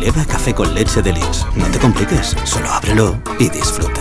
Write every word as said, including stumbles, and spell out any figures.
Eleva Café con Leche Deluxe. No te compliques, solo ábrelo y disfruta.